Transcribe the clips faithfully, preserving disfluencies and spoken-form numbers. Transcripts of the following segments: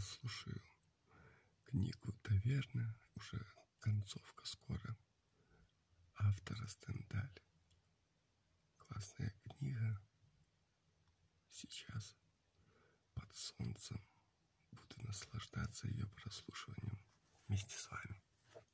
слушаю книгу «Таверна», уже концовка скоро, автора Стендаль. Классная книга. Сейчас под солнцем буду наслаждаться ее прослушиванием вместе с вами.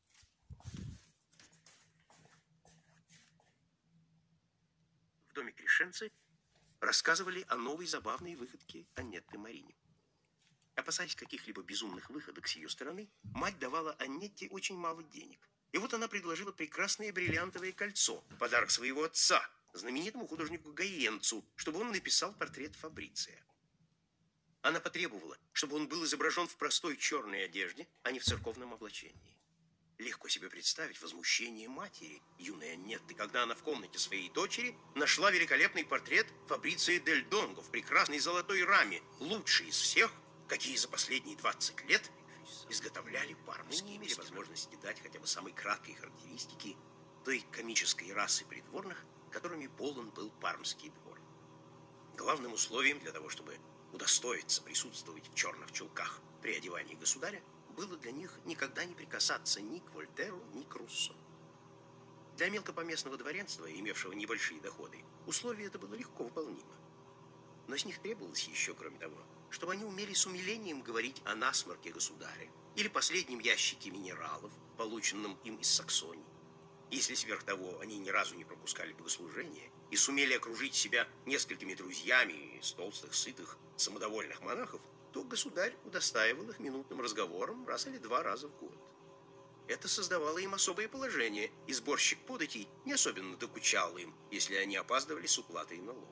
В доме Крешенцы рассказывали о новой забавной выходке Аннетты Марини. Опасаясь каких-либо безумных выходок с ее стороны, мать давала Аннетте очень мало денег. И вот она предложила прекрасное бриллиантовое кольцо, подарок своего отца, знаменитому художнику Гаенцу, чтобы он написал портрет Фабриция. Она потребовала, чтобы он был изображен в простой черной одежде, а не в церковном облачении. Легко себе представить возмущение матери, юной Аннетты, когда она в комнате своей дочери нашла великолепный портрет Фабриция дель Донго в прекрасной золотой раме, лучший из всех, какие за последние двадцать лет изготовляли пармские. Мы не имели возможности дать хотя бы самой краткой характеристики той комической расы придворных, которыми полон был пармский двор. Главным условием для того, чтобы удостоиться присутствовать в черных чулках при одевании государя, было для них никогда не прикасаться ни к Вольтеру, ни к Руссо. Для мелкопоместного дворянства, имевшего небольшие доходы, условие это было легко выполнимо. Но с них требовалось еще, кроме того, чтобы они умели с умилением говорить о насморке государя или последнем ящике минералов, полученном им из Саксонии. Если сверх того они ни разу не пропускали богослужения и сумели окружить себя несколькими друзьями из толстых, сытых, самодовольных монахов, то государь удостаивал их минутным разговором раз или два раза в год. Это создавало им особое положение, и сборщик податей не особенно докучал им, если они опаздывали с уплатой налогов.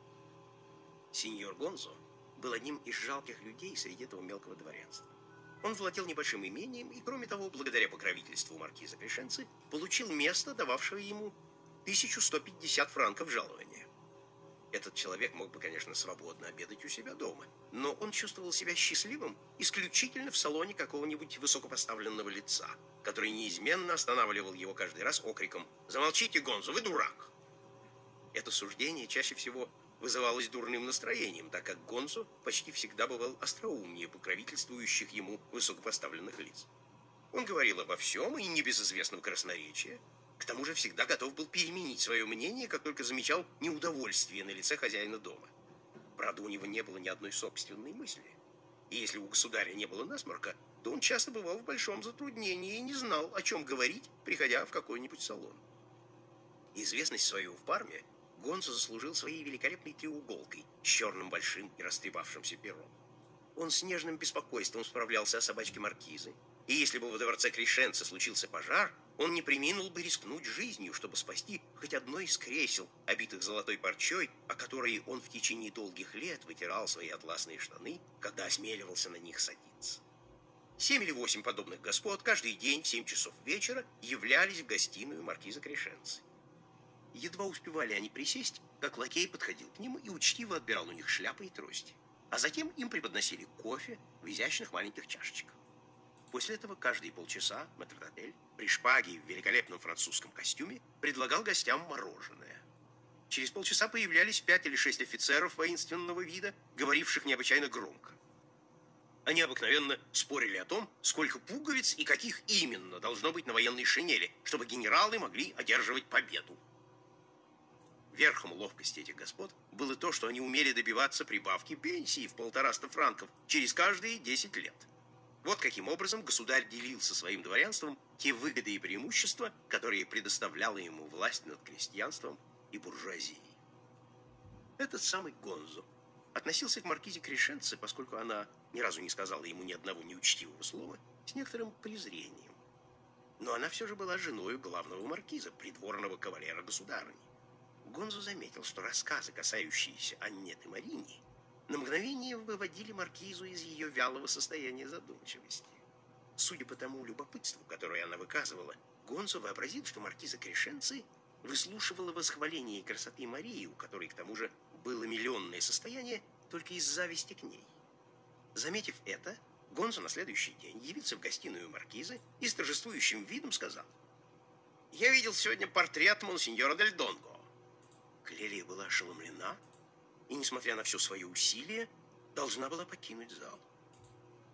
Сеньор Гонзо был одним из жалких людей среди этого мелкого дворянства. Он владел небольшим имением и, кроме того, благодаря покровительству маркиза Крешенцы, получил место, дававшее ему тысячу сто пятьдесят франков жалования. Этот человек мог бы, конечно, свободно обедать у себя дома, но он чувствовал себя счастливым исключительно в салоне какого-нибудь высокопоставленного лица, который неизменно останавливал его каждый раз окриком: «Замолчите, Гонзо, вы дурак!». Это суждение чаще всего вызывалось дурным настроением, так как Гонзо почти всегда бывал остроумнее покровительствующих ему высокопоставленных лиц. Он говорил обо всем и не без известного красноречия. К тому же всегда готов был переменить свое мнение, как только замечал неудовольствие на лице хозяина дома. Правда, у него не было ни одной собственной мысли. И если у государя не было насморка, то он часто бывал в большом затруднении и не знал, о чем говорить, приходя в какой-нибудь салон. Известность свою в Парме Гонзо заслужил своей великолепной треуголкой с черным большим и растрепавшимся пером. Он с нежным беспокойством справлялся о собачке маркизы, и если бы во дворце Крешенцы случился пожар, он не преминул бы рискнуть жизнью, чтобы спасти хоть одно из кресел, обитых золотой парчой, о которые он в течение долгих лет вытирал свои атласные штаны, когда осмеливался на них садиться. Семь или восемь подобных господ каждый день в семь часов вечера являлись в гостиную маркиза Крешенцы. Едва успевали они присесть, как лакей подходил к ним и учтиво отбирал у них шляпы и трости. А затем им преподносили кофе в изящных маленьких чашечках. После этого каждые полчаса метрдотель при шпаге и в великолепном французском костюме предлагал гостям мороженое. Через полчаса появлялись пять или шесть офицеров воинственного вида, говоривших необычайно громко. Они обыкновенно спорили о том, сколько пуговиц и каких именно должно быть на военной шинели, чтобы генералы могли одерживать победу. Верхом ловкости этих господ было то, что они умели добиваться прибавки пенсии в полтораста франков через каждые десять лет. Вот каким образом государь делил со своим дворянством те выгоды и преимущества, которые предоставляла ему власть над крестьянством и буржуазией. Этот самый Гонзо относился к маркизе Крешенце, поскольку она ни разу не сказала ему ни одного неучтивого слова, с некоторым презрением. Но она все же была женой главного маркиза, придворного кавалера государыни. Гонзо заметил, что рассказы, касающиеся Аннеты Марини, на мгновение выводили маркизу из ее вялого состояния задумчивости. Судя по тому любопытству, которое она выказывала, Гонзо вообразил, что маркиза Крешенцы выслушивала восхваление красоты Марии, у которой, к тому же, было миллионное состояние, только из зависти к ней. Заметив это, Гонзо на следующий день явился в гостиную маркизы и с торжествующим видом сказал: «Я видел сегодня портрет монсеньора дель Донго». Клелия была ошеломлена и, несмотря на все свое усилие, должна была покинуть зал.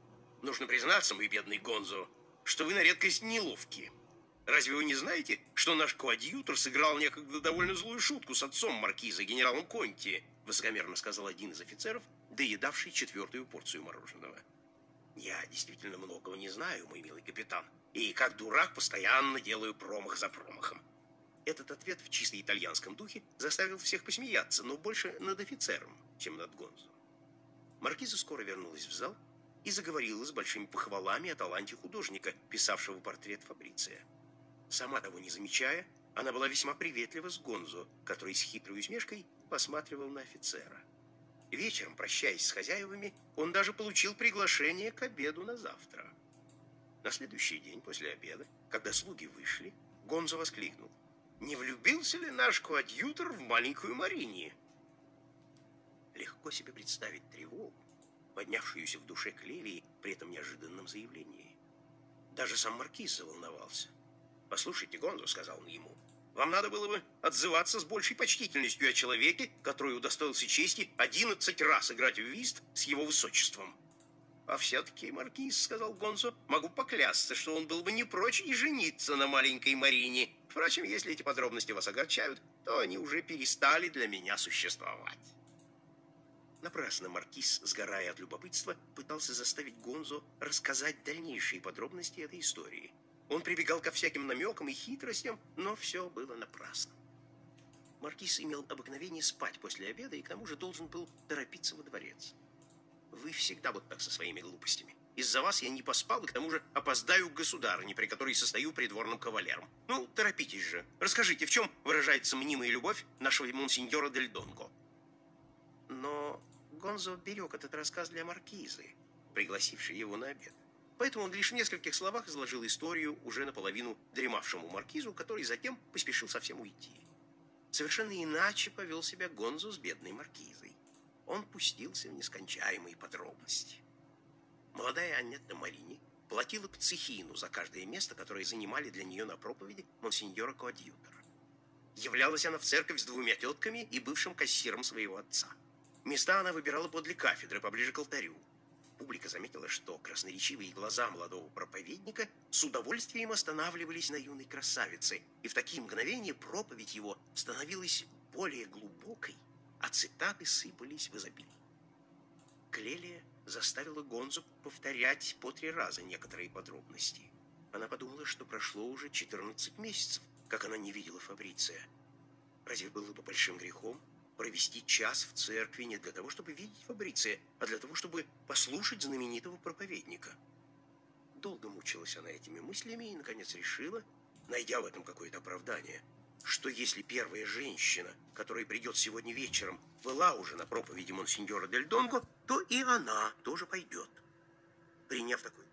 Нужно признаться, мой бедный Гонзо, что вы на редкость неловкие. Разве вы не знаете, что наш коадьютор сыграл некогда довольно злую шутку с отцом маркиза, генералом Конти, высокомерно сказал один из офицеров, доедавший четвертую порцию мороженого. Я действительно многого не знаю, мой милый капитан, и как дурак постоянно делаю промах за промахом. Этот ответ в чисто итальянском духе заставил всех посмеяться, но больше над офицером, чем над Гонзо. Маркиза скоро вернулась в зал и заговорила с большими похвалами о таланте художника, писавшего портрет Фабриция. Сама того не замечая, она была весьма приветлива с Гонзо, который с хитрой усмешкой посматривал на офицера. Вечером, прощаясь с хозяевами, он даже получил приглашение к обеду на завтра. На следующий день после обеда, когда слуги вышли, Гонзо воскликнул: «Не влюбился ли наш коадьютор в маленькую Марини?» Легко себе представить тревогу, поднявшуюся в душе Клелии при этом неожиданном заявлении. Даже сам маркиз заволновался. «Послушайте, Гонзо, — сказал он ему, — вам надо было бы отзываться с большей почтительностью о человеке, который удостоился чести одиннадцать раз играть в вист с его высочеством». «А все-таки, маркиз, — сказал Гонзо, — могу поклясться, что он был бы не прочь и жениться на маленькой Марине. Впрочем, если эти подробности вас огорчают, то они уже перестали для меня существовать». Напрасно маркиз, сгорая от любопытства, пытался заставить Гонзо рассказать дальнейшие подробности этой истории. Он прибегал ко всяким намекам и хитростям, но все было напрасно. Маркиз имел обыкновение спать после обеда и к тому же должен был торопиться во дворец. «Вы всегда вот так со своими глупостями. Из-за вас я не поспал и к тому же опоздаю к государыне, при которой состою придворным кавалером. Ну, торопитесь же. Расскажите, в чем выражается мнимая любовь нашего монсеньора Дель Донго?» Но Гонзо берег этот рассказ для маркизы, пригласившей его на обед. Поэтому он лишь в нескольких словах изложил историю уже наполовину дремавшему маркизу, который затем поспешил совсем уйти. Совершенно иначе повел себя Гонзо с бедной маркизой. Он пустился в нескончаемые подробности. Молодая Аннетта Марини платила пцехину за каждое место, которое занимали для нее на проповеди монсеньора коадьютора. Являлась она в церковь с двумя тетками и бывшим кассиром своего отца. Места она выбирала подле кафедры, поближе к алтарю. Публика заметила, что красноречивые глаза молодого проповедника с удовольствием останавливались на юной красавице, и в такие мгновения проповедь его становилась более глубокой, а цитаты сыпались в изобилии. Клелия заставила Гонзо повторять по три раза некоторые подробности. Она подумала, что прошло уже четырнадцать месяцев, как она не видела Фабриция. Разве было бы большим грехом провести час в церкви не для того, чтобы видеть Фабриция, а для того, чтобы послушать знаменитого проповедника? Долго мучилась она этими мыслями и, наконец, решила, найдя в этом какое-то оправдание, что если первая женщина, которая придет сегодня вечером, была уже на проповеди монсеньора Дель Донго, то и она тоже пойдет. Приняв такой...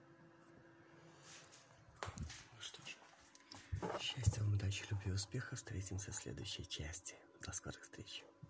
Ну что ж, счастья вам, удачи, любви, успеха. Встретимся в следующей части. До скорых встреч.